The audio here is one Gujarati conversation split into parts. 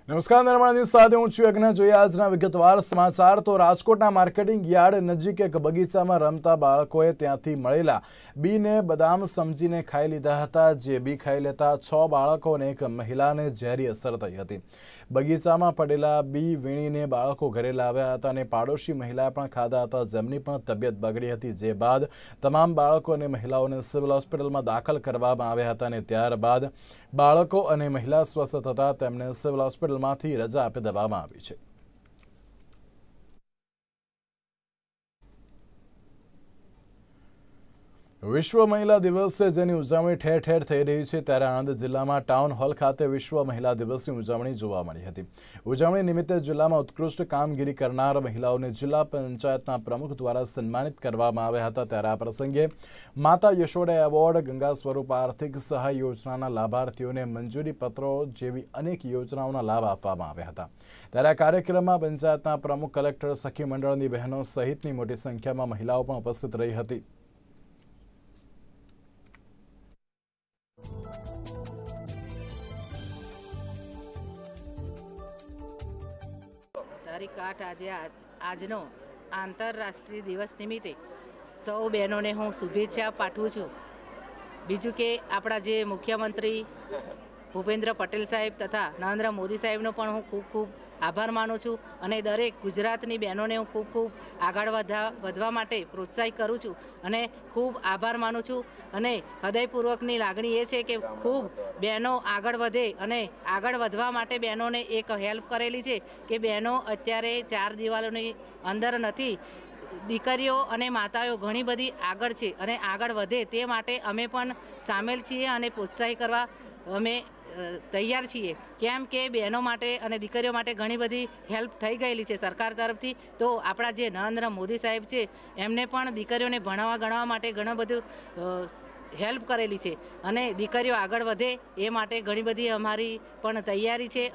નમસ્કાર નિર્માણ ન્યૂઝ સાથે હું છું યજ્ઞ જોઈએ આજના વિગતવાર સમાચાર તો રાજકોટના માર્કેટિંગ યાર્ડ નજીક એક બગીચામાં રમતા બાળકોએ ત્યાંથી મળેલા બીને બદામ સમજીને ખાઈ લીધા હતા જે બી ખાઈ લેતા 6 બાળકોને એક મહિલાને ઝેરી અસર થઈ હતી બગીચામાં પડેલા બી વીણીને બાળકો ઘરે લાવ્યા હતા અને પાડોશી મહિલાએ પણ ખાધા હતા જેમની પણ તબિયત બગડી હતી જે બાદ તમામ બાળકો અને મહિલાઓને સિવિલ હોસ્પિટલમાં દાખલ કરવામાં આવ્યા હતા અને ત્યારબાદ બાળકો અને મહિલા સ્વસ્થ થતા તેમને સિવિલ હોસ્પિટલમાંથી રજા આપી દેવામાં આવી છે। વિશ્વ મહિલા દિવસ છે જેની ઉજવણી ઠેર ઠેર થઈ રહી છે ત્યારે આણંદ જિલ્લામાં ટાઉન હોલ ખાતે વિશ્વ મહિલા દિવસની ઉજવણી જોવા મળી હતી। ઉજવણી નિમિત્તે જિલ્લામાં ઉત્કૃષ્ટ કામગીરી કરનાર મહિલાઓને જિલ્લા પંચાયતના પ્રમુખ દ્વારા સન્માનિત કરવામાં આવ્યા હતા ત્યારે આ પ્રસંગે માતા યશોદા એવોર્ડ, ગંગા સ્વરૂપ આર્થિક સહાય યોજનાના લાભાર્થીઓને મંજૂરી પત્રો જેવી અનેક યોજનાઓના લાભ આપવામાં આવ્યા હતા ત્યારે આ કાર્યક્રમમાં પંચાયતના પ્રમુખ, કલેક્ટર, સખી મંડળની બહેનો સહિતની મોટી સંખ્યામાં મહિલાઓ પણ ઉપસ્થિત રહી હતી। તારીખ 8 આજનો આંતરરાષ્ટ્રીય દિવસ નિમિત્તે સૌ બહેનોને હું શુભેચ્છા પાઠવું છું। બીજું કે આપણા જે મુખ્યમંત્રી ભૂપેન્દ્ર પટેલ સાહેબ તથા નરેન્દ્ર મોદી સાહેબનો પણ હું ખૂબ ખૂબ આભાર માનું છું અને દરેક ગુજરાતની બહેનોને હું ખૂબ ખૂબ આગળ વધવા માટે પ્રોત્સાહિત કરું છું અને ખૂબ આભાર માનું છું અને હૃદયપૂર્વકની લાગણી એ છે કે ખૂબ બહેનો આગળ વધે અને આગળ વધવા માટે બહેનોને એક હેલ્પ કરેલી છે કે બહેનો અત્યારે 4 દિવાલોની અંદર નથી, દીકરીઓ અને માતાઓ ઘણી બધી આગળ છે અને આગળ વધે તે માટે અમે પણ સામેલ છીએ અને પ્રોત્સાહિત કરવા અમે તૈયાર છીએ કેમ કે બહેનો માટે અને દીકરીઓ માટે ઘણી બધી હેલ્પ થઈ ગયેલી છે સરકાર તરફથી। તો આપણા જે નરેન્દ્ર મોદી સાહેબ છે એમને પણ દીકરીઓને ભણવા ગણવા માટે ઘણું બધું હેલ્પ કરેલી છે અને દીકરીઓ આગળ વધે એ માટે ઘણી બધી અમારી પણ તૈયારી છે।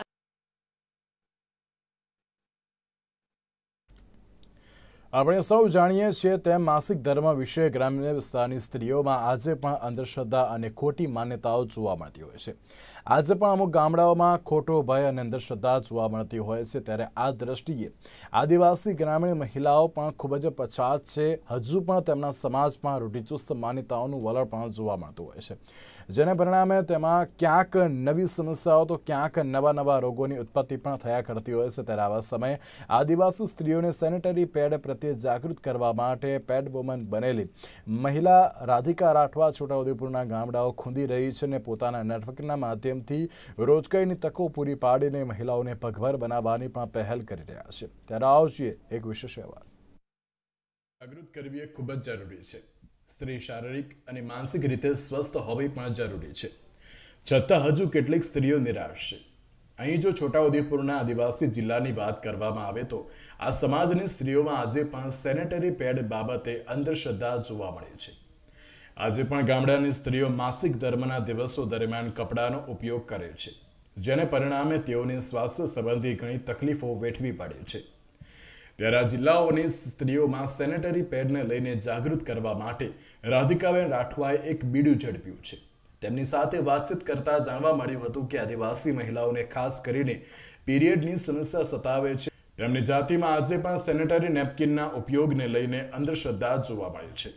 આપણે સૌ જાણીએ છીએ તેમ માસિક ધર્મ વિશે ગ્રામ્ય વિસ્તારની સ્ત્રીઓમાં આજે પણ અંધશ્રદ્ધા અને ખોટી માન્યતાઓ જોવા મળતી હોય છે। આજે પણ અમુક ગામડાઓમાં ખોટો ભય અને અંધશ્રદ્ધા જોવા મળતી હોય છે ત્યારે આ દ્રષ્ટિએ આદિવાસી ગ્રામીણ મહિલાઓ પણ ખૂબ જ પછાત છે। હજુ પણ તેમના સમાજમાં રૂઢિચુસ્ત માન્યતાઓનું વલણ પણ જોવા મળતું હોય છે જેને પરિણામે તેમાં ક્યાંક નવી સમસ્યાઓ તો ક્યાંક નવા રોગોની ઉત્પત્તિ પણ થયા કરતી હોય છે ત્યારે આવા સમયે આદિવાસી સ્ત્રીઓને સેનિટરી પેડ પ્રત્યે જાગૃત કરવા માટે પેડ વુમન બનેલી મહિલા રાધિકા રાઠવા છોટાઉદેપુરના ગામડાઓ ખૂંદી રહી છે અને પોતાના નેટવર્કના માધ્યમથી રોજગારીની તકો પૂરી પાડીને મહિલાઓને પગભર બનાવવાની પણ પહેલ કરી રહ્યા છે ત્યારે આવશે એક વિશેષ અહેવાલ। જાગૃત કરવી એ ખૂબ જ જરૂરી છે। સ્ત્રી શારીરિક અને માનસિક રીતે સ્વસ્થ હોવી પણ જરૂરી છે છતાં હજુ કેટલીક સ્ત્રીઓ નિરાશ છે। અહીં જો છોટાઉદેપુરના આદિવાસી જિલ્લાની વાત કરવામાં આવે તો આ સમાજની સ્ત્રીઓમાં આજે પણ સેનેટરી પેડ બાબતે અંધશ્રદ્ધા જોવા મળે છે। આજે પણ ગામડાની સ્ત્રીઓ માસિક ધર્મના દિવસો દરમિયાન કપડાનો ઉપયોગ કરે છે જેને પરિણામે તેઓને સ્વાસ્થ્ય સંબંધી ઘણી તકલીફો વેઠવી પડે છે ત્યારે આ જિલ્લાઓની સ્ત્રીઓમાં સેનેટરી પેડને લઈને જાગૃત કરવા માટે રાધિકાબેન રાઠવાએ એક બીડું ઝડપ્યું છે। તેમની સાથે વાતચીત કરતા જાણવા મળ્યું હતું કે આદિવાસી મહિલાઓને ખાસ કરીને પીરિયડની સમસ્યા સતાવે છે। તેમની જાતિમાં આજે પણ સેનેટરી નેપકિનના ઉપયોગને લઈને અંધશ્રદ્ધા જોવા મળે છે।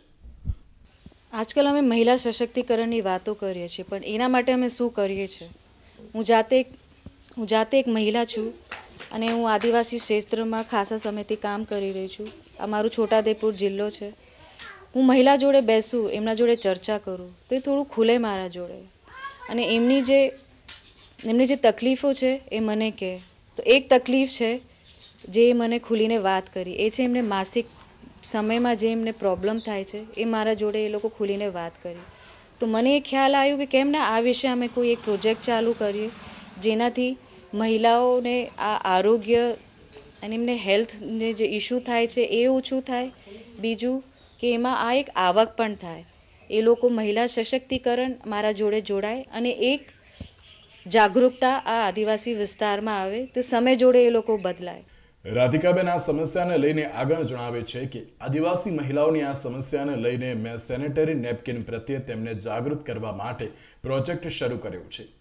આજકાલ અમે મહિલા સશક્તિકરણની વાતો કરીએ છીએ પણ એના માટે અમે શું કરીએ છીએ? હું જાતે એક મહિલા છું અને હું આદિવાસી ક્ષેત્રમાં ખાસા સમયથી કામ કરી રહી છું। અમારું છોટાઉદેપુર જિલ્લો છે। હું મહિલા જોડે બેસું, એમના જોડે ચર્ચા કરું તો એ થોડું ખુલે મારા જોડે અને એમની જે તકલીફો છે એ મને કહે તો એક તકલીફ છે જે મને ખુલીને વાત કરી એ છે એમને માસિક સમયમાં જે એમને પ્રોબ્લેમ થાય છે એ મારા જોડે એ લોકો ખુલીને વાત કરી તો મને એ ખ્યાલ આવ્યું કે કેમ ના આ વિશે અમે કોઈ એક પ્રોજેક્ટ ચાલુ કરીએ જેનાથી મહિલાઓને આ આરોગ્ય અને એમને હેલ્થને જે ઇશ્યુ થાય છે એ ઓછું થાય। બીજું કે એમાં આ એક આવક પણ થાય, એ લોકો મહિલા સશક્તિકરણ મારા જોડે જોડાય અને એક જાગૃતતા આ આદિવાસી વિસ્તારમાં આવે તો સમય જોડે એ લોકો બદલાય। રાધિકાબેન આ સમસ્યાને લઈને આગળ જણાવે છે કે આદિવાસી મહિલાઓની આ સમસ્યાને લઈને મેં સેનેટરી નેપકિન પ્રત્યે તેમને જાગૃત કરવા માટે પ્રોજેક્ટ શરૂ કર્યો છે।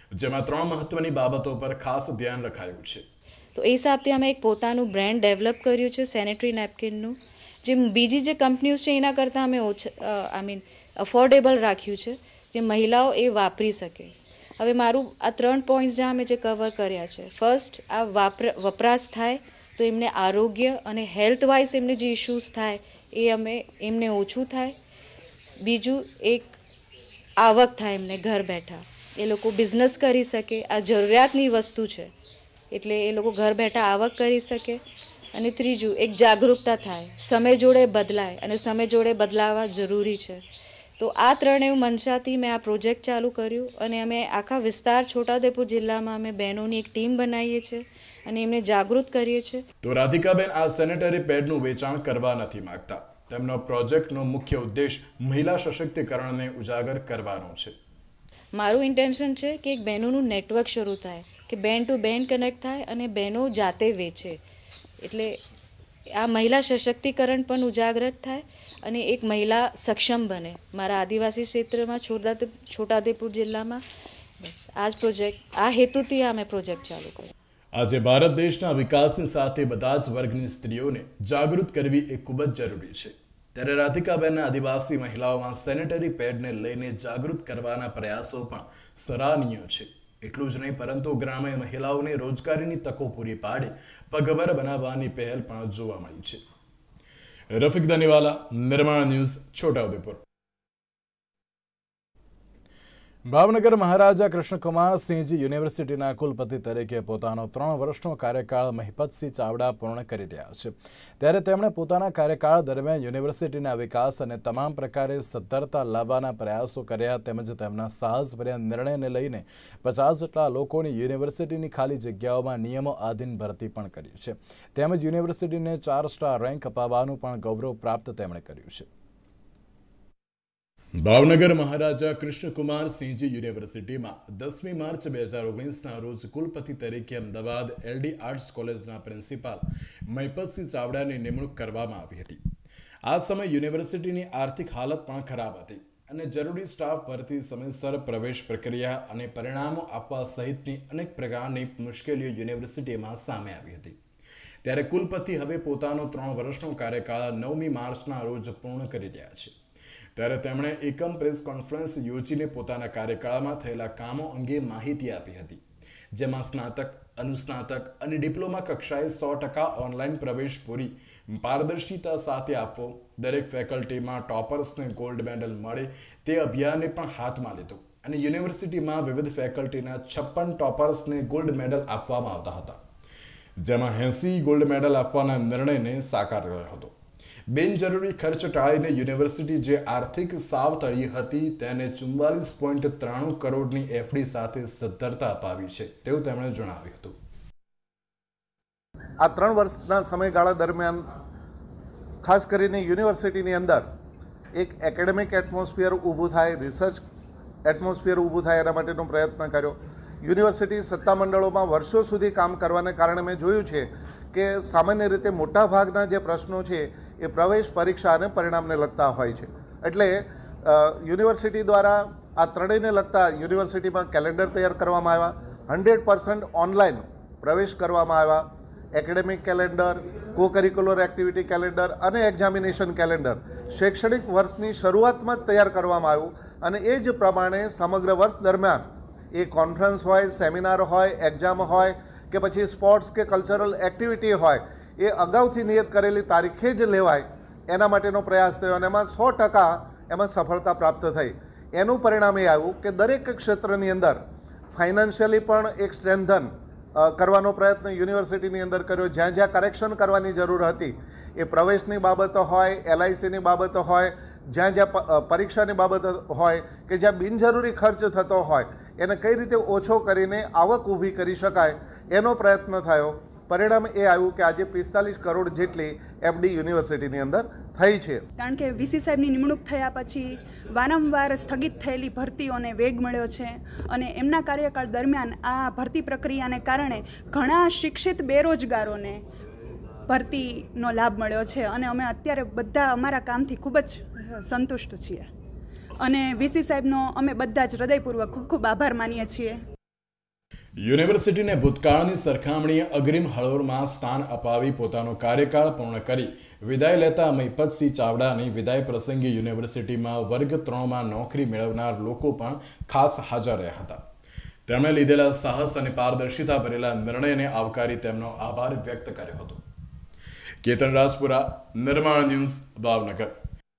જેમાં 3 મહત્વની બાબતો પર ખાસ ધ્યાન રખાયું છે. તો એ હિસાબથી અમે એક પોતાનું બ્રાન્ડ ડેવલપ કર્યું છે સેનેટરી નેપકિનનું, જે બીજી જે કંપનીઓ છે એના કરતાં અમે અફોર્ડેબલ રાખ્યું છે, જે મહિલાઓ એ વાપરી શકે. હવે મારું આ 3 પોઈન્ટ્સ જ્યાં અમે જે કવર કર્યા છે, ફર્સ્ટ આ વપરાશ થાય તો એમને આરોગ્ય અને હેલ્થ વાઇઝ એમને જે ઇશ્યુઝ થાય એ એમને ઓછું થાય. બીજું એક આવક થાય એમને ઘર બેઠા, એ લોકો બિઝનેસ કરી શકે. આ જરૂરિયાતની વસ્તુ છે એટલે એ લોકો ઘર બેઠા આવક કરી શકે. અને ત્રીજું એક જાગૃતતા થાય, સમય જોડે બદલાય અને સમય જોડે બદલાવા જરૂરી છે. તો આ ત્રણેય મનસાથી મેં આ પ્રોજેક્ટ ચાલુ કર્યું અને અમે આખા વિસ્તાર છોટાઉદેપુર જિલ્લામાં અમે બહેનોની એક ટીમ બનાવીએ છીએ અને એમને જાગૃત કરીએ છીએ. તો રાધિકાબેન આ સેનેટરી પેડનું વેચાણ કરવા નથી માંગતા. તેમનો પ્રોજેક્ટનો મુખ્ય ઉદ્દેશ મહિલા સશક્તિકરણને ઉજાગર કરવાનો છે. મારું ઇન્ટેન્શન છે કે એક બહેનોનું નેટવર્ક શરૂ થાય, કે બેન ટુ બેન કનેક્ટ થાય અને બહેનો જાતે વેચે. એટલે આ મહિલા સશક્તિકરણ પણ ઉજાગર થાય અને એક મહિલા સક્ષમ બને. મારા આદિવાસી ક્ષેત્રમાં છોટાઉદેપુર જિલ્લામાં બસ આ જ પ્રોજેક્ટ, આ હેતુથી આ મેં પ્રોજેક્ટ ચાલુ કર્યો. આજે ભારત દેશના વિકાસની સાથે બધા જ વર્ગની સ્ત્રીઓને જાગૃત કરવી એ ખૂબ જ જરૂરી છે. ત્યારે રાધિકાબેનના આદિવાસી મહિલાઓમાં સેનેટરી પેડને લઈને જાગૃત કરવાના પ્રયાસો પણ સરાહનીય છે. એટલું જ નહીં પરંતુ ગ્રામ્ય મહિલાઓને રોજગારીની તકો પૂરી પાડી પગભર બનાવવાની પહેલ પણ જોવા મળી છે. રફીક દનીવાલા, નિર્માણ ન્યૂઝ, છોટાઉદેપુર. ભાવનગર મહારાજા કૃષ્ણકુમારસિંહજી યુનિવર્સિટીના કુલપતિ તરીકે પોતાનો 3 વર્ષનો કાર્યકાળ મહિપતસિંહ ચાવડા પૂર્ણ કરી રહ્યા છે. ત્યારે તેમણે પોતાના કાર્યકાળ દરમિયાન યુનિવર્સિટીના વિકાસ અને તમામ પ્રકારે સદ્ધરતા લાવવાના પ્રયાસો કર્યા. તેમજ તેમના સાહસભર્યા નિર્ણયને લઈને 50 જેટલા લોકોની યુનિવર્સિટીની ખાલી જગ્યાઓમાં નિયમો આધીન ભરતી પણ કરી છે. તેમજ યુનિવર્સિટીને 4 સ્ટાર રેન્ક અપાવવાનું પણ ગૌરવ પ્રાપ્ત તેમણે કર્યું છે. ભાવનગર મહારાજા કૃષ્ણકુમારસિંહજી યુનિવર્સિટીમાં 10મી માર્ચ 2019ના રોજ કુલપતિ તરીકે અમદાવાદ LD આર્ટ્સ કોલેજના પ્રિન્સિપાલ મહિપતસિંહ ચાવડાની નિમણૂક કરવામાં આવી હતી. આ સમય યુનિવર્સિટીની આર્થિક હાલત પણ ખરાબ હતી અને જરૂરી સ્ટાફ ભરતી, સમયસર પ્રવેશ પ્રક્રિયા અને પરિણામો આપવા સહિતની અનેક પ્રકારની મુશ્કેલીઓ યુનિવર્સિટીમાં સામે આવી હતી. ત્યારે કુલપતિ હવે પોતાનો 3 વર્ષનો કાર્યકાળ 9મી માર્ચના રોજ પૂર્ણ કરી રહ્યા છે. ત્યારે તેમણે એકમ પ્રેસ કોન્ફરન્સ યોજીને પોતાના કાર્યકાળમાં થયેલા કામો અંગે માહિતી આપી હતી, જેમાં સ્નાતક, અનુસ્નાતક અને ડિપ્લોમા કક્ષાએ 100% ઓનલાઈન પ્રવેશ પૂરી પારદર્શિતા સાથે આપવો, દરેક ફેકલ્ટીમાં ટોપર્સને ગોલ્ડ મેડલ મળે તે અભિયાનને પણ હાથમાં લીધો અને યુનિવર્સિટીમાં વિવિધ ફેકલ્ટીના 56 ટોપર્સને ગોલ્ડ મેડલ આપવામાં આવતા હતા, જેમાં 80 ગોલ્ડ મેડલ આપવાના નિર્ણયને સાકાર કર્યો હતો. બિનજરૂરી ખર્ચ ટાળીને યુનિવર્સિટી જે આર્થિક સાવ તળી હતી તેને 44.93 કરોડની એફડી સાથે સદ્ધરતા અપાવી છે તેવું તેમણે જણાવ્યું હતું. આ 3 વર્ષના સમયગાળા દરમિયાન ખાસ કરીને યુનિવર્સિટીની અંદર એક એકેડેમિક એટમોસ્ફિયર ઊભું થાય, રિસર્ચ એટમોસ્ફિયર ઊભું થાય એના માટેનો પ્રયત્ન કર્યો. યુનિવર્સિટી સત્તામંડળોમાં વર્ષો સુધી કામ કરવાને કારણે મેં જોયું છે કે સામાન્ય રીતે મોટાભાગના જે પ્રશ્નો છે એ પ્રવેશ પરીક્ષા અને પરિણામને લગતા હોય છે. એટલે યુનિવર્સિટી દ્વારા આ ત્રણેયને લગતા યુનિવર્સિટીમાં કેલેન્ડર તૈયાર કરવામાં આવ્યા, 100% ઓનલાઈન પ્રવેશ કરવામાં આવ્યા, academic calendar, co curricular activity calendar અને એક્ઝામિનેશન કેલેન્ડર શૈક્ષણિક વર્ષની શરૂઆતમાં જ તૈયાર કરવામાં આવ્યું અને એ જ પ્રમાણે સમગ્ર વર્ષ દરમિયાન એ કોન્ફરન્સ હોય, સેમિનાર હોય, એક્ઝામ હોય કે પછી સ્પોર્ટ્સ કે કલ્ચરલ એક્ટિવિટી હોય એ અગાઉથી નિયત કરેલી તારીખે જ લેવાય એના માટેનો પ્રયાસ થયો અને એમાં 100% એમાં સફળતા પ્રાપ્ત થઈ. એનું પરિણામ એ આવ્યું કે દરેક ક્ષેત્રની અંદર ફાઇનાન્શિયલી પણ એક સ્ટ્રેન્થન કરવાનો પ્રયત્ન યુનિવર્સિટીની અંદર કર્યો. જ્યાં જ્યાં કરેક્શન કરવાની જરૂર હતી એ પ્રવેશની બાબતો હોય, LICની બાબતો હોય, જ્યાં જ્યાં પરીક્ષાની બાબતો હોય કે જ્યાં બિનજરૂરી ખર્ચ થતો હોય એને કઈ રીતે ઓછો કરીને આવક ઊભી કરી શકાય એનો પ્રયત્ન થયો. પરિણામ એ આવ્યું કે આજે 45 કરોડ જેટલી એફડી યુનિવર્સિટીની અંદર થઈ છે. કારણ કે VC સાહેબની નિમણૂક થયા પછી વારંવાર સ્થગિત થયેલી ભરતીઓને વેગ મળ્યો છે અને એમના કાર્યકાળ દરમિયાન આ ભરતી પ્રક્રિયાને કારણે ઘણા શિક્ષિત બેરોજગારોને ભરતીનો લાભ મળ્યો છે અને અમે અત્યારે બધા અમારા કામથી ખૂબ જ સંતુષ્ટ છીએ અને VC સાહેબનો અમે બધા જ હૃદયપૂર્વક ખૂબ ખૂબ આભાર માનીએ છીએ. યુનિવર્સિટીને ભૂતકાળની સરખામણીએ અગ્રિમ હરોળમાં સ્થાન અપાવી પોતાનો કાર્યકાળ પૂર્ણ કરી વિદાય લેતા મહિપતસિંહ ચાવડાની વિદાય પ્રસંગે યુનિવર્સિટીમાં વર્ગ 3માં નોકરી મેળવનાર લોકો પણ ખાસ હાજર રહ્યા હતા. તેમણે લીધેલા સાહસ અને પારદર્શિતા ભરેલા નિર્ણયને આવકારી તેમનો આભાર વ્યક્ત કર્યો હતો. કેતન રાજપુરા, નિર્માણ ન્યૂઝ, ભાવનગર.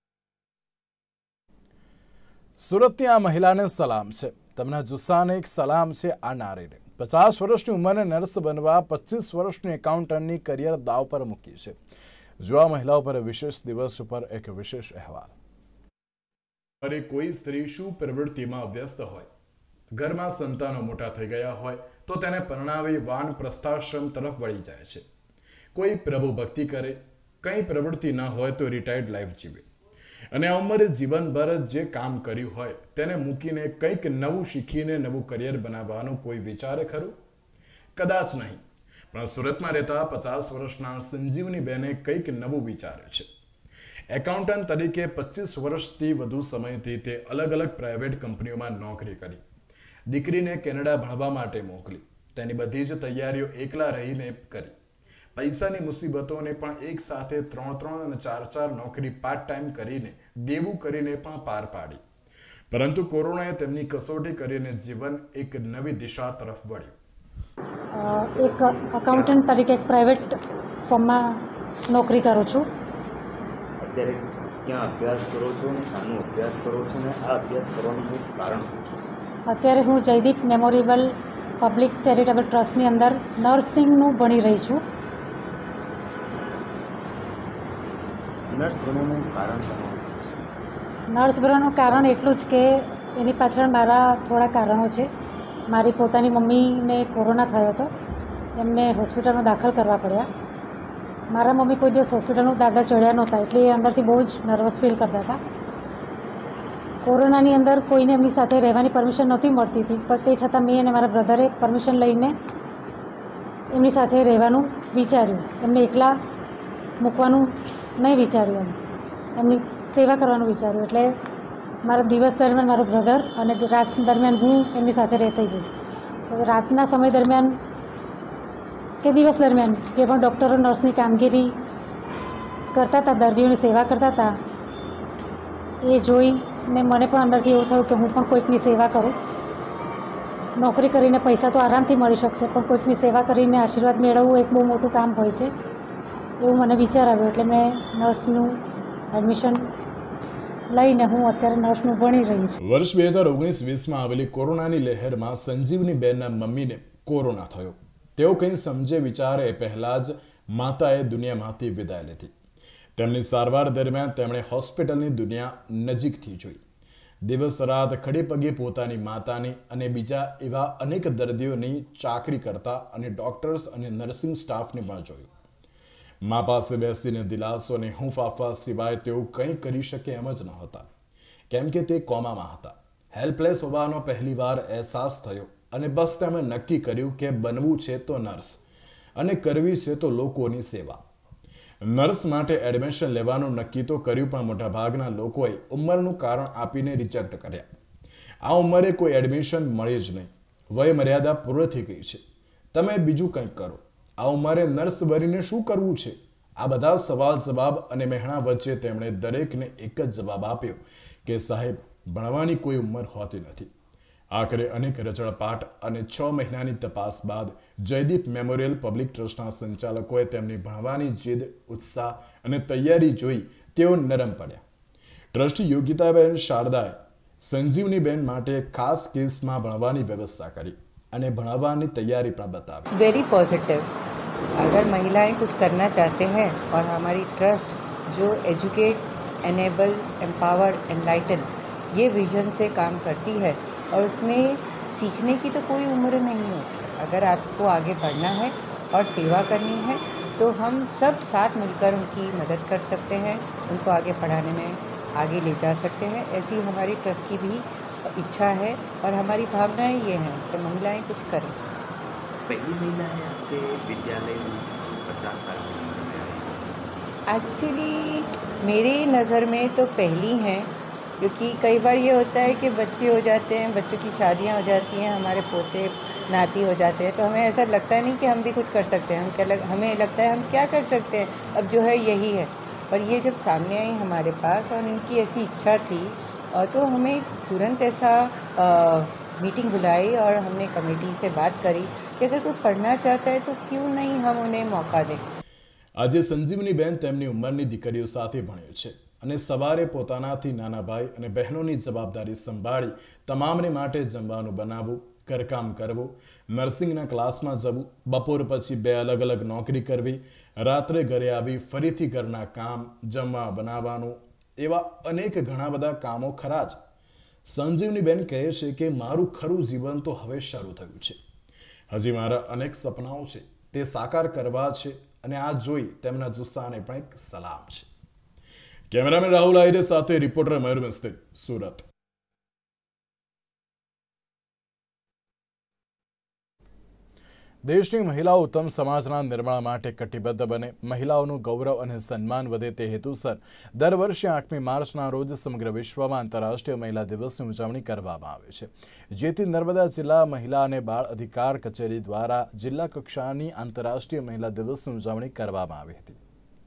સુરતની આ મહિલાને સલામ છે. તેમના જુસ્સાને એક સલામ છે આ નારીને. 50 વર્ષની ઉંમરે નર્સ બનવા 25 વર્ષની એકાઉન્ટન્ટની કરિયર દાવ પર મૂકી છે. જો આ મહિલાઓ પર વિશેષ દિવસ ઉપર એક વિશેષ અહેવાલ. અરે કોઈ સ્ત્રી શું પ્રવૃત્તિમાં વ્યસ્ત હોય, ઘરમાં સંતાનો મોટા થઈ ગયા હોય તો તેને પરણાવી વાન પ્રસ્થાશ્રમ તરફ વળી જાય છે. કોઈ પ્રભુ ભક્તિ કરે, કંઈ પ્રવૃત્તિ ન હોય તો રિટાયર્ડ લાઈફ જીવે અને આ ઉંમરે જીવનભર જે કામ કર્યું હોય તેને મૂકીને કંઈક નવું શીખીને નવું કરિયર બનાવવાનું કોઈ વિચારે ખરું? કદાચ નહીં, પણ સુરતમાં રહેતા 50 વર્ષના સંજીવની બેને કંઈક નવું વિચાર્યું છે. એકાઉન્ટન્ટ તરીકે 25 વર્ષથી વધુ સમયથી તે અલગ અલગ પ્રાઇવેટ કંપનીઓમાં નોકરી કરી. દીકરીને કેનેડા ભણવા માટે મોકલી. તેની બધી જ તૈયારીઓ એકલા રહીને કરી. પૈસાની મુસીબતોને પણ એક સાથે 3 અને 4 નોકરી પાર્ટ ટાઈમ કરીને દેવું કરીને પણ પાર પાડી. પરંતુ કોરોનાએ તેમની કસોટી કરીને જીવન એક નવી દિશા તરફ વળ્યું. એક અકાઉન્ટન્ટ તરીકે એક પ્રાઇવેટ ફર્મમાં નોકરી કરું છું. અત્યારે ક્યાં અભ્યાસ કરો છો અને શાનો અભ્યાસ કરો છો અને આ અભ્યાસ કરવાનું કારણ શું છે? અત્યારે હું જયદીપ મેમોરેબલ પબ્લિક ચેરિટેબલ ટ્રસ્ટની અંદર નર્સિંગનું ભણી રહી છું. નર્સ બનવાનું કારણ શું? નર્સ બનવાનું કારણ એટલું જ કે એની પાછળ મારા થોડા કારણો છે. મારી પોતાની મમ્મીને કોરોના થયો હતો, એમને હોસ્પિટલમાં દાખલ કરવા પડ્યા. મારા મમ્મી કોઈ દિવસ હોસ્પિટલનું દાખલ ચડ્યા નહોતા, એટલે એ અંદરથી બહુ જ નર્વસ ફીલ કરતા હતા. કોરોનાની અંદર કોઈને એમની સાથે રહેવાની પરમિશન નહોતી મળતી હતી, પણ તે છતાં મેં અને મારા બ્રધરે પરમિશન લઈને એમની સાથે રહેવાનું વિચાર્યું. એમને એકલા મૂકવાનું નહીં વિચાર્યું, એમની સેવા કરવાનું વિચાર્યું. એટલે મારા દિવસ દરમિયાન મારો બ્રધર અને રાત દરમિયાન હું એમની સાથે રહેતી ગઈ. રાતના સમય દરમિયાન કે દિવસ દરમિયાન જે પણ ડૉક્ટરો નર્સની કામગીરી કરતા હતા, દર્દીઓની સેવા કરતા હતા, એ જોઈને મને પણ અંદરથી એવું થયું કે હું પણ કોઈકની સેવા કરું. નોકરી કરીને પૈસા તો આરામથી મળી શકશે, પણ કોઈકની સેવા કરીને આશીર્વાદ મેળવવું એક બહુ મોટું કામ હોય છે, એવું મને વિચાર આવ્યો. એટલે મેં નર્સનું એડમિશન લઈને હું અત્યારે નર્સનું ભણી રહી છું. વર્ષ 2019-20માં આવેલી કોરોનાની લહેરમાં સંજીવની બેનના મમ્મીને કોરોના થયો. તેઓ કંઈ સમજે વિચારે એ પહેલાં જ માતાએ દુનિયામાંથી વિદાય લીધી. તેમની સારવાર દરમિયાન તેમણે હોસ્પિટલની દુનિયા નજીકથી જોઈ. દિવસ રાત ખડે પગે પોતાની માતાની અને બીજા એવા અનેક દર્દીઓની ચાકરી કરતા અને ડોક્ટર્સ અને નર્સિંગ સ્ટાફને પણ જોયું. મા પાસે બેસીને દિલાસો અને હૂંફ આપવા સિવાય તેઓ કંઈ કરી શકે એમ જ ન હતા, કેમ કે તે કોમામાં હતા. હેલ્પલેસ હોવાનો પહેલીવાર અહેસાસ થયો અને બસ તેમણે નક્કી કર્યું કે બનવું છે તો નર્સ અને કરવી છે તો લોકોની સેવા. નર્સ માટે એડમિશન લેવાનું નક્કી તો કર્યું, પણ મોટાભાગના લોકોએ ઉંમરનું કારણ આપીને રિજેક્ટ કર્યા. આ ઉંમરે કોઈ એડમિશન મળે જ નહીં, વય મર્યાદા પૂર્ણ થઈ ગઈ છે, તમે બીજું કંઈક કરો. આ ઉંમરે નર્સ બનીને શું કરવું છે? આ બધા સવાલ જવાબ અને મહેણા વચ્ચે તેમણે દરેકને એક જ જવાબ આપ્યો કે સાહેબ, ભણવાની કોઈ ઉંમર હોતી નથી. આખરે અનેક રચડપાટ અને 6 મહિનાની તપાસ બાદ જયદીપ મેમોરિયલ પબ્લિક ટ્રસ્ટના સંચાલકોએ તેમની ભણવાની જીદ, ઉત્સાહ અને તૈયારી જોઈ તેઓ નરમ પડ્યા. ટ્રસ્ટી યોગિતાબેન શારદાએ સંજીવનીબેન માટે ખાસ કેસમાં ભણવાની વ્યवस्था કરી અને ભણાવવાની तैयारी પણ बताई. Very positive. अगर महिलाएं कुछ करना चाहते हैं और हमारी ट्रस्ट जो एजुकेट, एनेबल, एम्पावर, एनलाइटन ये विजन से काम करती है और उसमें सीखने की तो कोई उम्र नहीं होती. अगर आपको आगे बढ़ना है और सेवा करनी है तो हम सब साथ मिलकर उनकी मदद कर सकते हैं, उनको आगे पढ़ाने में आगे ले जा सकते हैं. ऐसी हमारी ट्रस्ट की भी इच्छा है और हमारी भावनाएं ये हैं कि महिलाएं कुछ करें. पहली महिला है आपके विद्यालय में 50 साल की? एक्चुअली मेरी नज़र में तो पहली हैं, क्योंकि कई बार ये होता है कि बच्चे हो जाते हैं, बच्चों की शादियाँ हो जाती हैं, हमारे पोते नाती हो जाते हैं, तो हमें ऐसा लगता नहीं कि हम भी कुछ कर सकते हैं। हमें लगता है हम क्या कर सकते हैं, अब जो है यही है। पर ये जब सामने आई हमारे पास और इनकी ऐसी इच्छा थी, और तो हमें तुरंत ऐसा मीटिंग बुलाई और हमने कमेटी से बात करी कि अगर कोई पढ़ना चाहता है तो क्यों नहीं हम उन्हें मौका दें। આજે સંજીવનીબેન તેમની ઉંમરની દીકરીઓ સાથે ભણે છે અને સવારે પોતાનાથી નાના ભાઈ અને બહેનોની જવાબદારી સંભાળી તમામને માટે જમવાનું બનાવવું, ઘરકામ કરવું, નર્સિંગના ક્લાસમાં જવું, બપોર પછી 2 અલગ અલગ નોકરી કરવી, રાત્રે ઘરે આવી ફરીથી ઘરના કામ, જમવા બનાવવાનું, એવા અનેક ઘણા બધા કામો ખરા જ. સંજીવનીબેન કહે છે કે મારું ખરું જીવન તો હવે શરૂ થયું છે. હજી મારા અનેક સપનાઓ છે, તે સાકાર કરવા છે અને આ જોઈ તેમના જુસ્સાને પણ એક સલામ છે. કેમેરામેન રાહુલ આહિરે સાથે રિપોર્ટર મયુર મિસ્ત્રી, સુરત. દેશની મહિલાઓ ઉત્તમ સમાજના નિર્માણ માટે કટિબદ્ધ બને, મહિલાઓનું ગૌરવ અને સન્માન વધે તે હેતુસર દર વર્ષે 8મી માર્ચના રોજ સમગ્ર વિશ્વમાં આંતરરાષ્ટ્રીય મહિલા દિવસની ઉજવણી કરવામાં આવે છે. જેથી નર્મદા જિલ્લા મહિલા અને બાળ અધિકાર કચેરી દ્વારા જિલ્લા કક્ષાની આંતરરાષ્ટ્રીય મહિલા દિવસની ઉજવણી કરવામાં આવી હતી.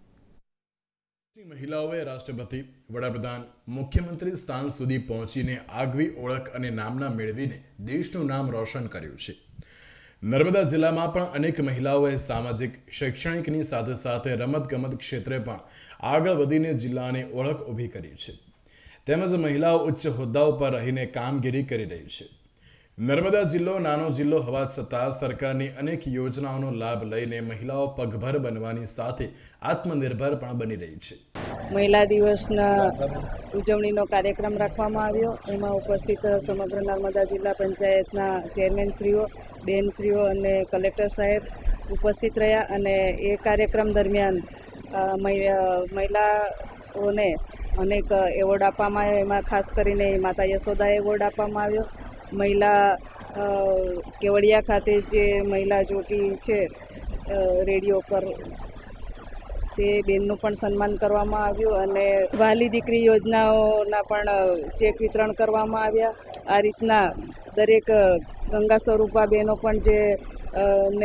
મહિલાઓએ રાષ્ટ્રપતિ, વડાપ્રધાન, મુખ્યમંત્રી સ્થાન સુધી પહોંચીને આગવી ઓળખ અને નામના મેળવીને દેશનું નામ રોશન કર્યું છે. નર્મદા જિલ્લામાં પણ અનેક મહિલાઓએ સામાજિક, શૈક્ષણિકની સાથે સાથે રમતગમત ક્ષેત્રે પણ આગળ વધીને જિલ્લાની ઓળખ ઊભી કરી છે. તેમજ મહિલાઓ ઉચ્ચ હોદ્દાઓ પર રહીને કામગીરી કરી રહી છે. નર્મદા જિલ્લો નાનો જિલ્લો હોવા છતાં સરકારની અનેક યોજનાઓનો લાભ લઈને મહિલાઓ પગભર બનવાની સાથે આત્મનિર્ભર પણ બની રહી છે. મહિલા દિવસના ઉજવણીનો કાર્યક્રમ રાખવામાં આવ્યો. એમાં ઉપસ્થિત સમગ્ર નર્મદા જિલ્લા પંચાયતના ચેરમેનશ્રીઓ, બેનશ્રીઓ અને કલેક્ટર સાહેબ ઉપસ્થિત રહ્યા અને એ કાર્યક્રમ દરમિયાન મહિલાઓને અનેક એવોર્ડ આપવામાં આવ્યા. એમાં ખાસ કરીને માતા યશોદા એવોર્ડ આપવામાં આવ્યો. મહિલા કેવડિયા ખાતે જે મહિલા જોકી છે રેડિયો પર, તે બેનનું પણ સન્માન કરવામાં આવ્યું અને વહાલી દીકરી યોજનાઓના પણ ચેક વિતરણ કરવામાં આવ્યા. આ રીતના દરેક ગંગા સ્વરૂપા બહેનો પણ જે ને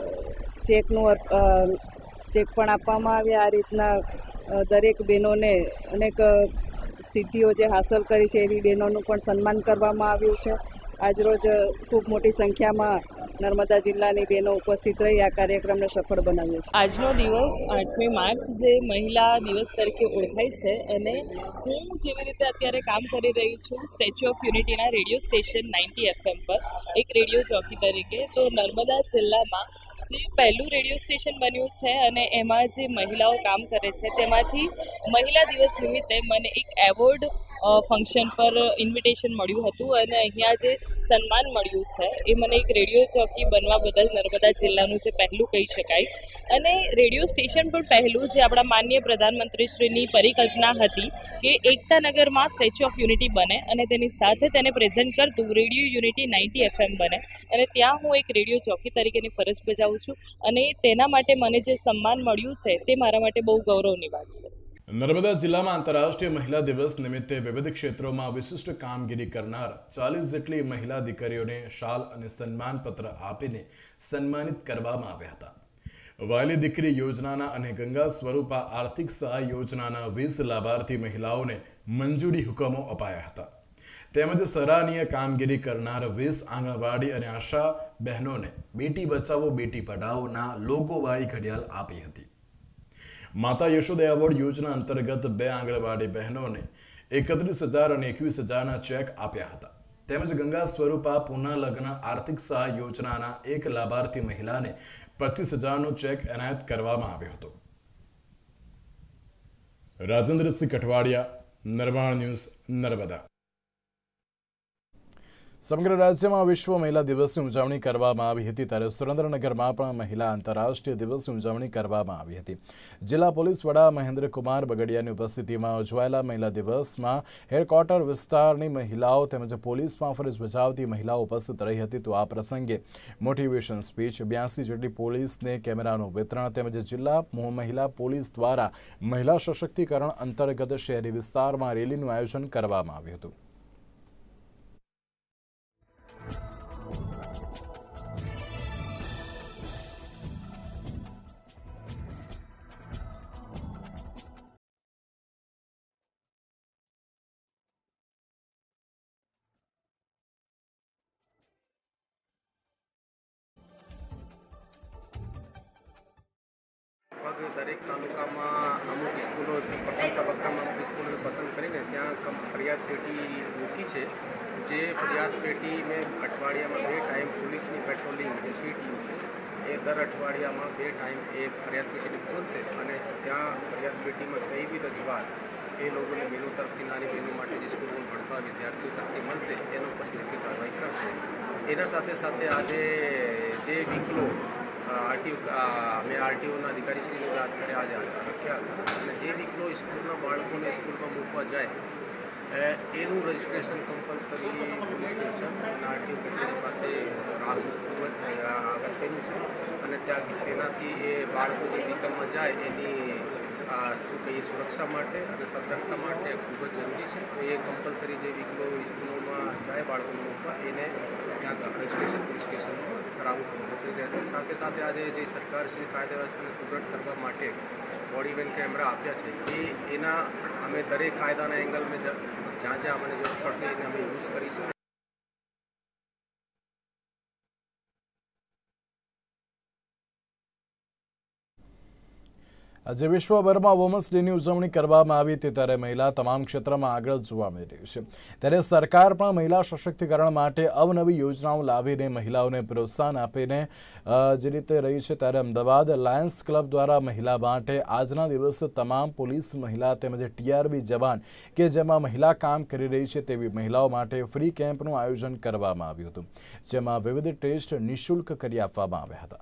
ચેક પણ આપવામાં આવ્યા. આ રીતના દરેક બહેનોને અનેક સિદ્ધિઓ જે હાંસલ કરી છે એવી બહેનોનું પણ સન્માન કરવામાં આવ્યું છે. આજરોજ ખૂબ મોટી સંખ્યામાં નર્મદા જિલ્લાની બહેનો ઉપસ્થિત રહી આ કાર્યક્રમને સફળ બનાવ્યો છે. આજનો દિવસ 8મી માર્ચ જે મહિલા દિવસ તરીકે ઓળખાય છે અને હું જેવી રીતે અત્યારે કામ કરી રહી છું સ્ટેચ્યુ ઓફ યુનિટીના રેડિયો સ્ટેશન 90 FM પર એક રેડિયો જોકી તરીકે, તો નર્મદા જિલ્લામાં જે પહેલું રેડિયો સ્ટેશન બન્યું છે અને એમાં જે મહિલાઓ કામ કરે છે તેમાંથી મહિલા દિવસ નિમિત્તે મને એક એવોર્ડ ફંક્શન પર ઇન્વિટેશન મળ્યું હતું અને અહીંયા જે સન્માન મળ્યું છે એ મને એક રેડિયો ચોકી બનવા બદલ નર્મદા જિલ્લાનું જે પહેલું કહી શકાય. અને રેડિયો સ્ટેશન પણ પહેલું જે આપણા માનનીય પ્રધાનમંત્રીશ્રીની પરિકલ્પના હતી કે એકતાનગરમાં સ્ટેચ્યુ ઓફ યુનિટી બને અને તેની સાથે તેને પ્રેઝન્ટ કરતું રેડિયો યુનિટી 90 FM બને અને ત્યાં હું એક રેડિયો ચોકી તરીકેની ફરજ બજાવું છું અને તેના માટે મને જે સન્માન મળ્યું છે તે મારા માટે બહુ ગૌરવની વાત છે. નર્મદા જિલ્લામાં આંતરરાષ્ટ્રીય મહિલા દિવસ નિમિત્તે વિવિધ ક્ષેત્રોમાં વિશિષ્ટ કામગીરી કરનાર 40 જેટલી મહિલા દીકરીઓને શાલ અને સન્માનપત્ર આપીને સન્માનિત કરવામાં આવ્યા હતા. વહાલી દીકરી યોજનાના અને ગંગા સ્વરૂપા આર્થિક સહાય યોજનાના 20 લાભાર્થી મહિલાઓને મંજૂરી હુકમો અપાયા હતા. તેમજ સરાહનીય કામગીરી કરનાર 20 આંગણવાડી અને આશા બહેનોને બેટી બચાવો બેટી પઢાઓના લોગોવાળી ઘડિયાળ આપી હતી. માતા યશોદા એવોર્ડ યોજના અંતર્ગત 2 આંગણવાડી બહેનોને 31,000 અને 21,000ના ચેક આપ્યા હતા. તેમજ ગંગા સ્વરૂપા પુનઃ લગ્ન આર્થિક સહાય યોજનાના 1 લાભાર્થી મહિલાને 25,000નો ચેક એનાયત કરવામાં આવ્યો હતો. રાજેન્દ્રસિંહ કઠવાડિયા, નિર્માણ ન્યૂઝ, નર્મદા. સમગ્ર રાજ્યમાં વિશ્વ મહિલા દિવસની ઉજવણી કરવામાં આવી હતી, ત્યારે સુરેન્દ્રનગરમાં પણ મહિલા આંતરરાષ્ટ્રીય દિવસની ઉજવણી કરવામાં આવી હતી. જિલ્લા પોલીસ વડા મહેન્દ્રકુમાર બગડિયાની ઉપસ્થિતિમાં ઉજવાયેલા મહિલા દિવસમાં હેડક્વાર્ટર વિસ્તારની મહિલાઓ તેમજ પોલીસમાં ફરજ બજાવતી મહિલાઓ ઉપસ્થિત રહી હતી. તો આ પ્રસંગે મોટિવેશન સ્પીચ, 82 જેટલી પોલીસને કેમેરાનું વિતરણ તેમજ જિલ્લા મહિલા પોલીસ દ્વારા મહિલા સશક્તિકરણ અંતર્ગત શહેરી વિસ્તારમાં રેલીનું આયોજન કરવામાં આવ્યું હતું. લગભગ દરેક તાલુકામાં અમુક સ્કૂલો પ્રથમ તબક્કામાં અમુક સ્કૂલોને પસંદ કરીને ત્યાં ફરિયાદ પેટી મૂકી છે. જે ફરિયાદ પેટી મેં અઠવાડિયામાં 2 ટાઈમ પોલીસની પેટ્રોલિંગ જે સી ટીમ છે એ દર અઠવાડિયામાં 2 ટાઈમ એ ફરિયાદ પેટીને ખોલશે અને ત્યાં ફરિયાદ પેટીમાં કઈ બી રજૂઆત એ લોકોને બહેનો તરફથી, નાની બહેનો માટે જે સ્કૂલમાં ભણતા વિદ્યાર્થીઓ તરફથી મળશે એના ઉપર યોગ્ય કાર્યવાહી કરશે. એના સાથે સાથે આજે જે વિકલો અમે આરટીઓના અધિકારીશ્રીને આજે રાખ્યા હતા અને જે વિકલો સ્કૂલના બાળકોને સ્કૂલમાં મૂકવા જાય એનું રજિસ્ટ્રેશન કમ્પલસરી પોલીસ સ્ટેશન અને આરટીઓ કચેરી પાસે રાખવું ખૂબ જ અગત્યનું છે. અને તેનાથી એ બાળકો જે વ્હીકલમાં જાય એની શું કહીએ સુરક્ષા માટે અને સતર્કતા માટે ખૂબ જ જરૂરી છે. તો એ કમ્પલસરી જે વ્હીકલો સ્કૂલોમાં જાય બાળકોને મૂકવા એને ત્યાં રજિસ્ટ્રેશન પોલીસ સ્ટેશનમાં કરાવવું કમ્પલસરી રહેશે. સાથે સાથે આજે જે સરકારશ્રી કાયદા વ્યવસ્થાને સુદૃઢ કરવા માટે બોડી વેન કેમેરા આપ્યા છે એના અમે દરેક કાયદાના એંગલમાં જ્યાં જ્યાં અમને જરૂર પડશે એને અમે યુઝ કરીશું. આજે વિશ્વભરમાં વુમન્સ ડેની ઉજવણી કરવામાં આવી હતી, ત્યારે મહિલા તમામ ક્ષેત્રમાં આગળ જોવા મળી રહી છે. ત્યારે સરકાર પણ મહિલા સશક્તિકરણ માટે અવનવી યોજનાઓ લાવીને મહિલાઓને પ્રોત્સાહન આપીને જે રીતે રહી છે. ત્યારે અમદાવાદ લાયન્સ ક્લબ દ્વારા મહિલા માટે આજના દિવસે તમામ પોલીસ મહિલા તેમજ ટીઆરબી જવાન કે જેમાં મહિલા કામ કરી રહી છે તેવી મહિલાઓ માટે ફ્રી કેમ્પનું આયોજન કરવામાં આવ્યું હતું, જેમાં વિવિધ ટેસ્ટ નિઃશુલ્ક કરી આપવામાં આવ્યા હતા.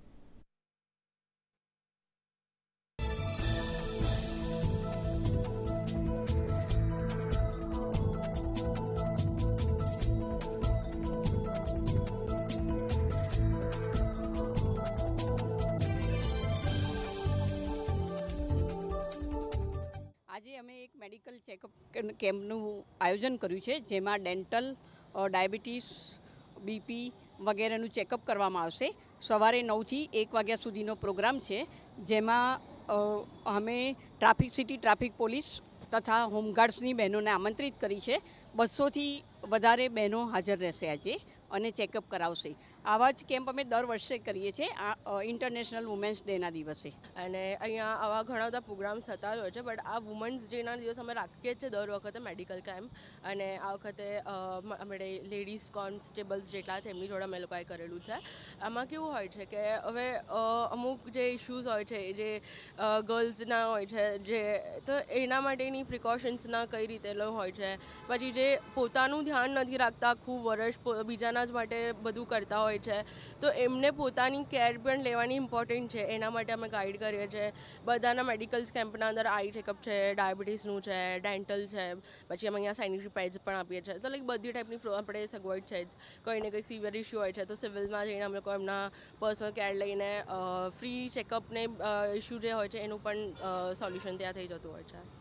આજે અમે એક મેડિકલ ચેકઅપ કેમ્પનું આયોજન કર્યું છે, જેમાં ડેન્ટલ, ડાયાબિટીસ, બીપી વગેરેનું ચેકઅપ કરવામાં આવશે. સવારે 9 થી 1 વાગ્યા સુધીનો પ્રોગ્રામ છે, જેમાં અમે સિટી ટ્રાફિક પોલીસ તથા હોમગાર્ડ્સની બહેનોને આમંત્રિત કરી છે. 200થી વધારે બહેનો હાજર રહેશે આજે અને ચેકઅપ કરાવશે. આવા જ કેમ્પ અમે દર વર્ષે કરીએ છીએ ઇન્ટરનેશનલ વુમેન્સ ડેના દિવસે. અને અહીંયા આવા ઘણા બધા પ્રોગ્રામ્સ થતા હોય છે, બટ આ વુમન્સ ડેના દિવસે અમે રાખીએ છીએ દર વખતે મેડિકલ કેમ્પ. અને આ વખતે આપણે લેડીઝ કોન્સ્ટેબલ્સ જેટલા છે એમની જોડે અમે લોકોએ કરેલું છે. આમાં કેવું હોય છે કે હવે અમુક જે ઇશ્યુઝ હોય છે જે ગર્લ્સના હોય છે જે તો એના માટેની પ્રિકોશન્સના કઈ રીતે હોય છે. પછી જે પોતાનું ધ્યાન નથી રાખતા, ખૂબ વર્ષ બીજાના જ માટે બધું કરતા હોય છે, તો એમને પોતાની કેર પણ લેવાની ઇમ્પોર્ટન્ટ છે. એના માટે અમે ગાઈડ કરીએ છીએ. બધાના મેડિકલ્સ કેમ્પના અંદર આઈ ચેકઅપ છે, ડાયાબિટીસનું છે, ડેન્ટલ છે, પછી અમે અહીંયા સેનિટરી પેડ્સ પણ આપીએ છીએ. તો લાઈક બધી ટાઈપની આપણે સગવડ છે જ. કંઈ ને કંઈક સિવિયર ઇશ્યુ હોય છે તો સિવિલમાં જઈને અમે લોકો એમના પર્સનલ કેર લઈને ફ્રી ચેકઅપને ઇશ્યુ જે હોય છે એનું પણ સોલ્યુશન ત્યાં થઈ જતું હોય છે.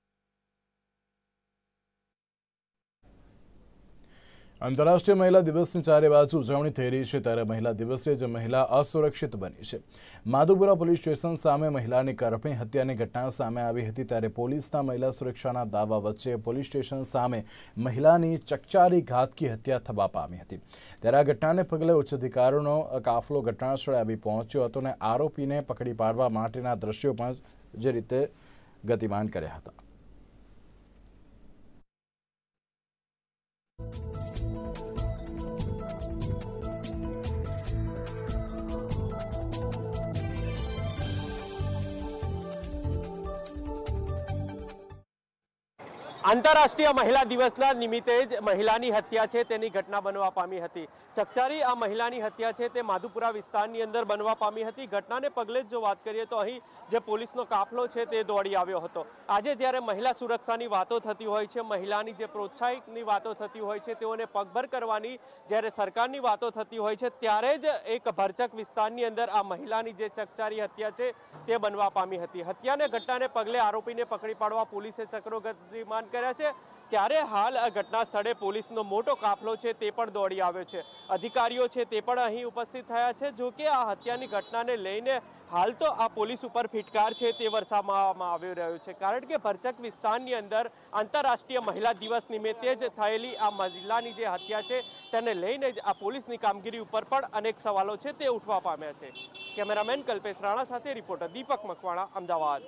આંતરરાષ્ટ્રીય મહિલા દિવસની ચારે બાજુ ઉજવણી થઈ રહી છે, ત્યારે મહિલા દિવસે જ મહિલા અસુરક્ષિત બની છે. માધુપુરા પોલીસ સ્ટેશન સામે મહિલાની કરપણી હત્યાની ઘટના સામે આવી હતી, ત્યારે પોલીસના મહિલા સુરક્ષાના દાવા વચ્ચે પોલીસ સ્ટેશન સામે મહિલાની ચકચારી ઘાતકી હત્યા થવા પામી હતી. ત્યારે આ ઘટનાને પગલે ઉચ્ચ અધિકારીઓનો કાફલો ઘટનાસ્થળે આવી પહોંચ્યો હતો અને આરોપીને પકડી પાડવા માટેના દ્રશ્યો પણ જે રીતે ગતિમાન કર્યા હતા. આંતરરાષ્ટ્રીય મહિલા દિવસના નિમિત્તે જ મહિલાની હત્યા છે તેની ઘટના બનવા પામી હતી. ચકચારી આ મહિલાની હત્યા છે તે માધુપુરા વિસ્તારની અંદર બનવા પામી હતી. ઘટનાને પગલે જ જો વાત કરીએ તો અહીં જે પોલીસનો કાફલો છે તે દોડી આવ્યો હતો. આજે જ્યારે મહિલા સુરક્ષાની વાતો થતી હોય છે, મહિલાની જે પ્રોત્સાહિતની વાતો થતી હોય છે, તેઓને પગભર કરવાની જ્યારે સરકારની વાતો થતી હોય છે, ત્યારે જ એક ભરચક વિસ્તારની અંદર આ મહિલાની જે ચકચારી હત્યા છે તે બનવા પામી હતી. હત્યાને ઘટનાને પગલે આરોપીને પકડી પાડવા પોલીસે ચક્રો ગતિમાન કર્યા છે. ત્યારે હાલ આ ઘટના સ્થળે પોલીસનો મોટો કાફલો છે તે પણ દોડી આવ્યો છે. અધિકારીઓ છે તે પણ અહીં ઉપસ્થિત થયા છે. જો કે આ હત્યાની ઘટનાને લઈને હાલ તો આ પોલીસ ઉપર ફિટકાર છે તે વરસાવવામાં આવી રહ્યો છે. કારણ કે ભરચક વિસ્તારની અંદર આંતરરાષ્ટ્રીય મહિલા દિવસ નિમિત્તે જ થયેલી આ મહિલાની જે હત્યા છે તેને લઈને જ આ પોલીસની કામગીરી ઉપર પણ અનેક સવાલો છે તે ઉઠવા પામ્યા છે. કેમેરામેન કલ્પેશ રાણા સાથે રિપોર્ટર દીપક મકવાણા, અમદાવાદ.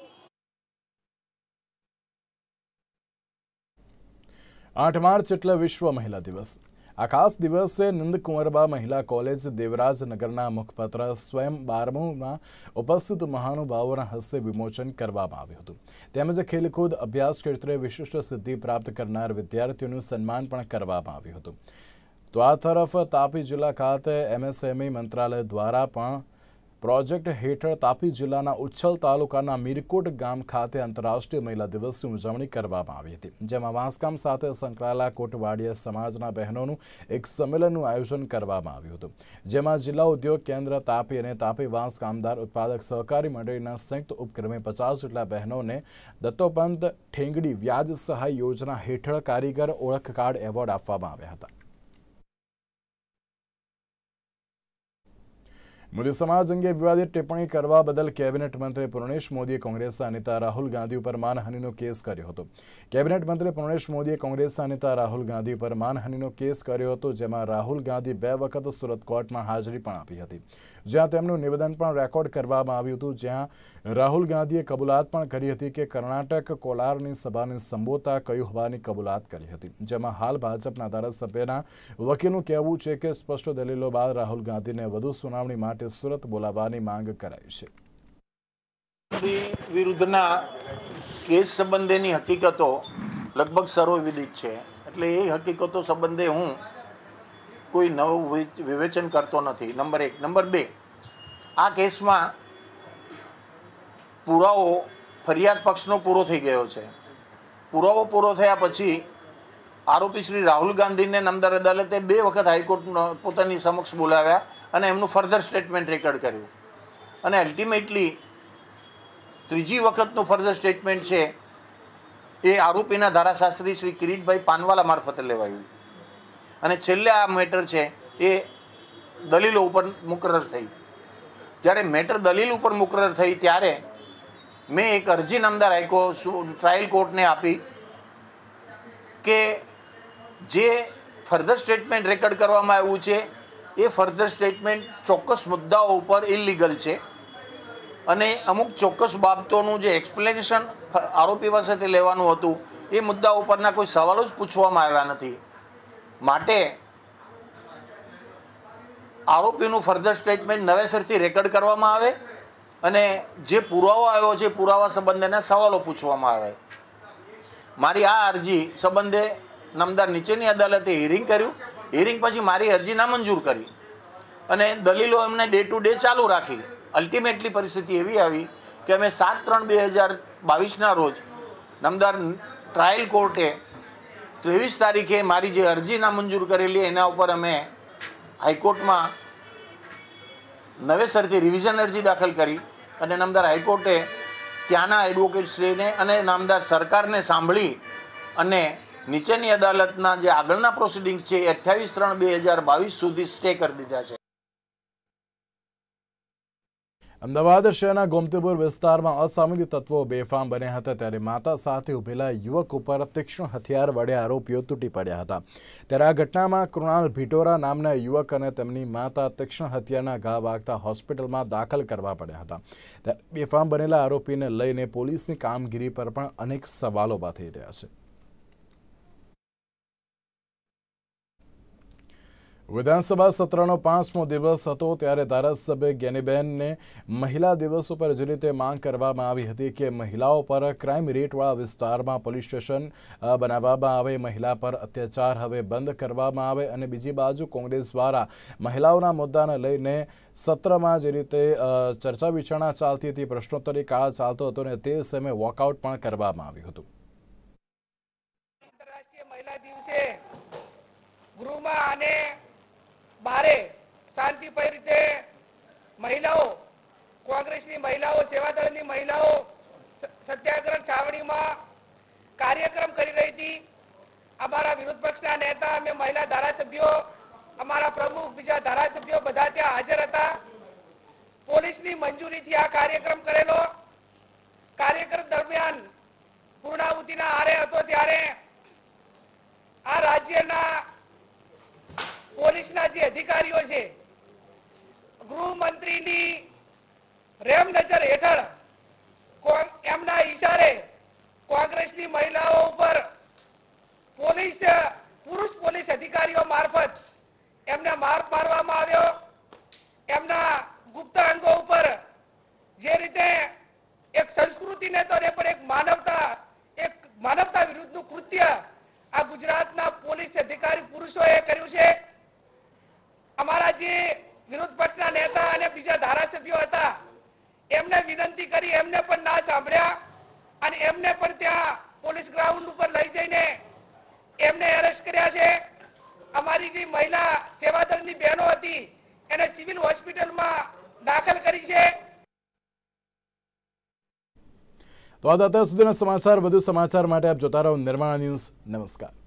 8 માર્ચ એટલે વિશ્વ મહિલા દિવસ. આ ખાસ દિવસે નંદકુંવરબા મહિલા કોલેજ દેવરાજનગરના મુખપત્ર સ્વયં 12મુમાં ઉપસ્થિત મહાનુભાવોના હસ્તે વિમોચન કરવામાં આવ્યું હતું. તેમજ ખેલકૂદ અભ્યાસ ક્ષેત્રે વિશિષ્ટ સિદ્ધિ પ્રાપ્ત કરનાર વિદ્યાર્થીઓનું સન્માન પણ કરવામાં આવ્યું હતું. તો આ તરફ તાપી જિલ્લા ખાતે MSME મંત્રાલય દ્વારા પણ પ્રોજેક્ટ હેઠળ તાપી જિલ્લાના ઉચ્છલ તાલુકાના મીરકોટ ગામ ખાતે આંતરરાષ્ટ્રીય મહિલા દિવસની ઉજવણી કરવામાં આવી હતી. જેમાં વાંસગામ સાથે સંકળાયેલા કોટવાડિયા સમાજના બહેનોનું એક સંમેલનનું આયોજન કરવામાં આવ્યું હતું. જેમાં જિલ્લા ઉદ્યોગ કેન્દ્ર તાપી અને તાપી વાંસ કામદાર ઉત્પાદક સહકારી મંડળીના સંયુક્ત ઉપક્રમે 50 જેટલા બહેનોને દત્તોપંત ઠેંગડી વ્યાજ સહાય યોજના હેઠળ કારીગર ઓળખ કાર્ડ એવોર્ડ આપવામાં આવ્યા હતા. મોદી સમાજ અંગે વિવાદિત ટિપ્પણી કરવા બદલ કેબિનેટ મંત્રી પૂર્ણેશ મોદીએ કોંગ્રેસના નેતા રાહુલ ગાંધી ઉપર માનહાનિનો કેસ કર્યો હતો. કેબિનેટ મંત્રી પૂર્ણેશ મોદીએ કોંગ્રેસના નેતા રાહુલ ગાંધી પર માનહાનિનો કેસ કર્યો હતો. જેમાં રાહુલ ગાંધી 2 વખત સુરત કોર્ટમાં હાજરી પણ આપી હતી, જ્યાં તેમનું નિવેદન પણ રેકોર્ડ કરવામાં આવ્યું હતું. જ્યાં રાહુલ ગાંધીએ કબૂલાત પણ કરી હતી કે કર્ણાટક કોલારની સભાને સંબોધતા કહ્યું હોવાની કબૂલાત કરી હતી. જેમાં હાલ ભાજપના ધારાસભ્યના વકીલનું કહેવું છે કે સ્પષ્ટ દલીલો બાદ રાહુલ ગાંધીને વધુ સુનાવણી માટે સુરત બોલાવવાની માંગ કરાઈ છે. વિરુદ્ધના કેસ સંબંધેની હકીકતો લગભગ સર્વવિદિત છે. એટલે એ હકીકતો સંબંધે હું કોઈ નવું વિવેચન કરતો નથી. નંબર 1. નંબર 2, આ કેસમાં પુરાવો ફરિયાદ પક્ષનો પૂરો થઈ ગયો છે. પુરાવો પૂરો થયા પછી આરોપી શ્રી રાહુલ ગાંધીને નામદાર અદાલતે 2 વખત હાઈકોર્ટ પોતાની સમક્ષ બોલાવ્યા અને એમનું ફર્ધર સ્ટેટમેન્ટ રેકોર્ડ કર્યું. અને અલ્ટિમેટલી ત્રીજી વખતનું ફર્ધર સ્ટેટમેન્ટ છે એ આરોપીના ધારાશાસ્ત્રી શ્રી કિરીટભાઈ પાનવાલા મારફતે લેવાયું. અને છેલ્લે આ મેટર છે એ દલીલો ઉપર મુકરર થઈ. જ્યારે મેટર દલીલ ઉપર મુકરર થઈ ત્યારે મેં એક અરજી નામદાર ટ્રાયલ કોર્ટને આપી કે જે ફર્ધર સ્ટેટમેન્ટ રેકોર્ડ કરવામાં આવ્યું છે એ ફર્ધર સ્ટેટમેન્ટ ચોક્કસ મુદ્દાઓ ઉપર ઇલીગલ છે અને અમુક ચોક્કસ બાબતોનું જે એક્સપ્લેનેશન આરોપી પાસેથી લેવાનું હતું એ મુદ્દા ઉપરના કોઈ સવાલો જ પૂછવામાં આવ્યા નથી. માટે આરોપીનું ફર્ધર સ્ટેટમેન્ટ નવેસરથી રેકોર્ડ કરવામાં આવે અને જે પુરાવો આવ્યો છે પુરાવા સંબંધેના સવાલો પૂછવામાં આવે. મારી આ અરજી સંબંધે નામદાર નીચેની અદાલતે હિયરિંગ કર્યું. હિયરિંગ પછી મારી અરજી નામંજૂર કરી અને દલીલો એમને ડે ટુ ડે ચાલુ રાખી. અલ્ટિમેટલી પરિસ્થિતિ એવી આવી કે અમે 7/3/2022ના રોજ નામદાર ટ્રાયલ કોર્ટે 23 તારીખે મારી જે અરજી નામંજૂર કરેલી એના ઉપર અમે હાઈકોર્ટમાં નવેસરથી રિવિઝન અરજી દાખલ કરી અને નામદાર હાઈકોર્ટે ત્યાંના એડવોકેટશ્રીને અને નામદાર સરકારને સાંભળી અને નીચેની અદાલતના જે આગળના પ્રોસિડિંગ્સ છે 28/3/2022 સુધી સ્ટે કરી દીધા છે. અમદાવાદ શહેરના ગોમતીપુર વિસ્તારમાં અસામાજિક તત્વો બેફામ બન્યા હતા. ત્યારે માતા સાથે ઉભેલા યુવક ઉપર તીક્ષ્ણ હથિયાર વડે આરોપીઓ તૂટી પડ્યા હતા. ત્યારે આ ઘટનામાં કૃણાલ ભીટોરા નામના યુવક અને તેમની માતા તીક્ષ્ણ હથિયારના ઘા વાગતા હોસ્પિટલમાં દાખલ કરવા પડ્યા હતા. ત્યારે બેફામ બનેલા આરોપીને લઈને પોલીસની કામગીરી પર પણ અનેક સવાલો ઊભા થઈ રહ્યા છે. વિધાનસભા સત્રનો 5મો દિવસ હતો ત્યારે ધારાસભ્ય જ્ઞાનીબેનને મહિલા દિવસ ઉપર જે રીતે માંગ કરવામાં આવી હતી કે મહિલાઓ પર ક્રાઇમ રેટવાળા વિસ્તારમાં પોલીસ સ્ટેશન બનાવવામાં આવે, મહિલા પર અત્યાચાર હવે બંધ કરવામાં આવે અને બીજી બાજુ કોંગ્રેસ દ્વારા મહિલાઓના મુદ્દાને લઈને સત્રમાં જે રીતે ચર્ચા વિચારણા ચાલતી હતી, પ્રશ્નોત્તરી કાળ ચાલતો હતો અને તે સમયે વોકઆઉટ પણ કરવામાં આવ્યું હતું. ગૃહમાં અને બારે શાંતિપય રીતે મહિલાઓ, કોંગ્રેસની મહિલાઓ, સેવાદળની મહિલાઓ સત્યાગ્રહ છાવણીમાં કાર્યક્રમ કરી રહી હતી. અમારા વિરોધ પક્ષના નેતા, અમે મહિલા ધારાસભ્યો, અમારા પ્રમુખ, બીજા ધારાસભ્યો બધા ત્યાં હાજર હતા. પોલીસની મંજૂરીથી આ કાર્યક્રમ કરેલો. કાર્યક્રમ દરમિયાન પૂર્ણાહુતિના આરે હતો ત્યારે આ રાજ્યના પોલીસના જે અધિકારીઓ છે, ગૃહમંત્રીની રેમ નજર હેઠળ એમના ઈશારે કોંગ્રેસની મહિલાઓ ઉપર પુરુષ પોલીસ અધિકારીઓ મારફત એમને મારવામાં આવ્યો. એમના ગુપ્ત અંગો ઉપર જે રીતે એક સંસ્કૃતિને તો પણ એક માનવતા વિરુદ્ધનું કૃત્ય આ ગુજરાતના પોલીસ અધિકારી પુરુષોએ કર્યું છે. અમારા જે વિરોધ પક્ષના નેતા અને બીજા ધારાસભ્યો હતા એમને વિનંતી કરી, એમને પણ ના સાંભળ્યા અને એમને પણ ત્યાં પોલીસ ગ્રાઉન્ડ ઉપર લઈ જઈને એમને એરેસ્ટ કર્યા છે. અમારી જે મહિલા સેવાદળની બહેનો હતી એને સિવિલ હોસ્પિટલમાં દાખલ કરી છે. તો આ અત્યાર સુધીના સમાચાર. વધુ સમાચાર માટે આપ જોતા રહો નિર્માણ ન્યૂઝ. નમસ્કાર.